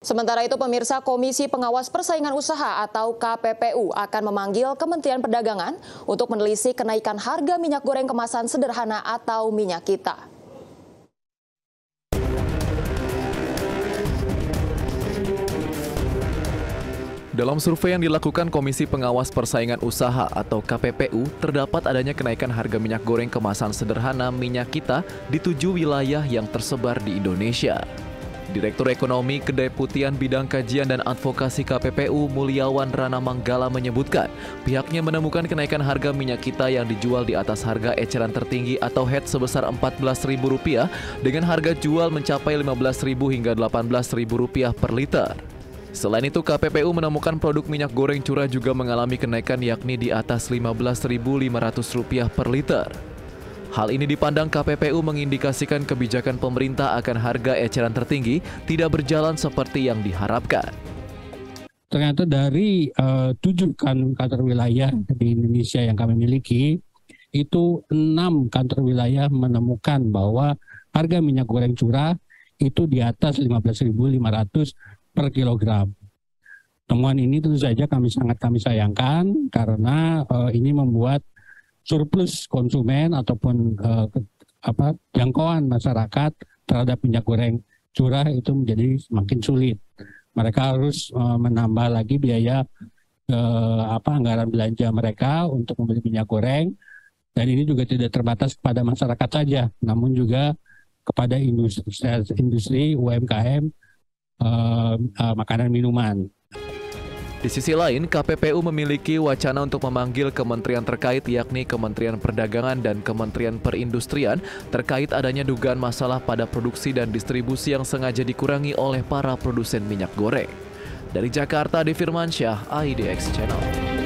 Sementara itu, pemirsa, Komisi Pengawas Persaingan Usaha atau KPPU akan memanggil Kementerian Perdagangan untuk menelisik kenaikan harga minyak goreng kemasan sederhana atau minyak kita. Dalam survei yang dilakukan Komisi Pengawas Persaingan Usaha atau KPPU, terdapat adanya kenaikan harga minyak goreng kemasan sederhana minyak kita di 7 wilayah yang tersebar di Indonesia. Direktur Ekonomi Kedeputian Bidang Kajian dan Advokasi KPPU Mulyawan Rana Manggala menyebutkan pihaknya menemukan kenaikan harga minyak kita yang dijual di atas harga eceran tertinggi atau HET sebesar Rp14.000 dengan harga jual mencapai Rp15.000 hingga Rp18.000 per liter. Selain itu, KPPU menemukan produk minyak goreng curah juga mengalami kenaikan yakni di atas Rp15.500 per liter. Hal ini dipandang KPPU mengindikasikan kebijakan pemerintah akan harga eceran tertinggi tidak berjalan seperti yang diharapkan. Ternyata dari 7 kantor wilayah di Indonesia yang kami miliki, itu 6 kantor wilayah menemukan bahwa harga minyak goreng curah itu di atas Rp15.500 per kilogram. Temuan ini tentu saja kami sayangkan karena ini membuat surplus konsumen ataupun jangkauan masyarakat terhadap minyak goreng curah itu menjadi semakin sulit. Mereka harus menambah lagi biaya anggaran belanja mereka untuk membeli minyak goreng, dan ini juga tidak terbatas kepada masyarakat saja, namun juga kepada industri UMKM makanan minuman. Di sisi lain, KPPU memiliki wacana untuk memanggil kementerian terkait yakni Kementerian Perdagangan dan Kementerian Perindustrian terkait adanya dugaan masalah pada produksi dan distribusi yang sengaja dikurangi oleh para produsen minyak goreng. Dari Jakarta, Adi Firmansyah, IDX Channel.